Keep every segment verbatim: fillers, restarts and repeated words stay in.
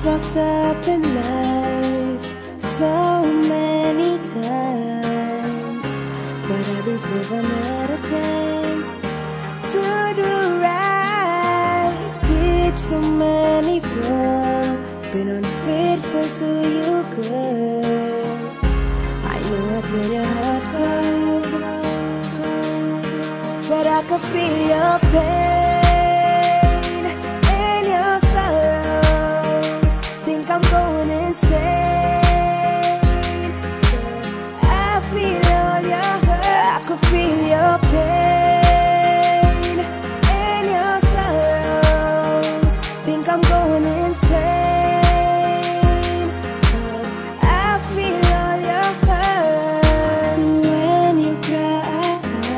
fucked up in life so many times, but I deserve another chance to do right. Did so many wrong, been unfaithful to you, girl. I know I tell your heart cold, but I can feel your pain and your sorrows. Think I'm going insane, 'cause I feel all your hurt. I can feel your pain and your sorrows. Think I'm going insane, 'cause I feel all your hurt. When you cry,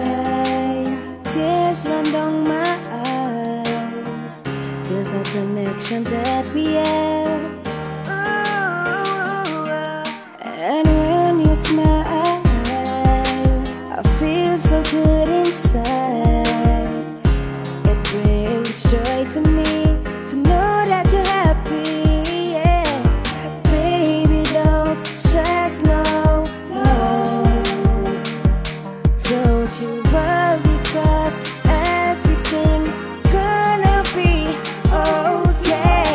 tears run down my eyes. There's a connection that we have. And when you smile, I feel so good inside. It brings joy to me to know that you're happy, yeah. Baby, don't stress, no, no. Don't you worry, 'cause everything gonna be okay.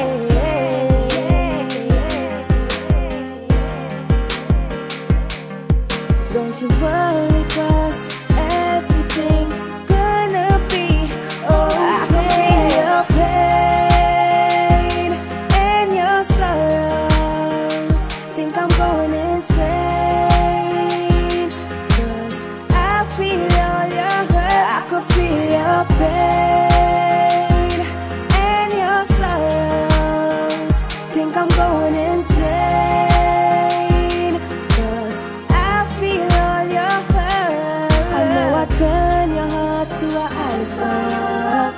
Don't you worry, 'cause everything gonna be okay. I can feel your pain and your sorrows. Think I'm going insane, 'cause I feel all your hurt. I can feel your pain and your sorrows. Think I'm going insane, 'cause I feel all your hurt. I know I turn your heart to an icebox,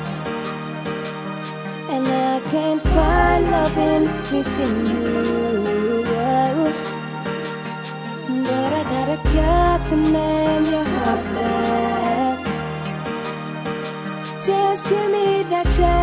and I can't find loving between you. But I got a cure to mend your heart back. Just give me that chance.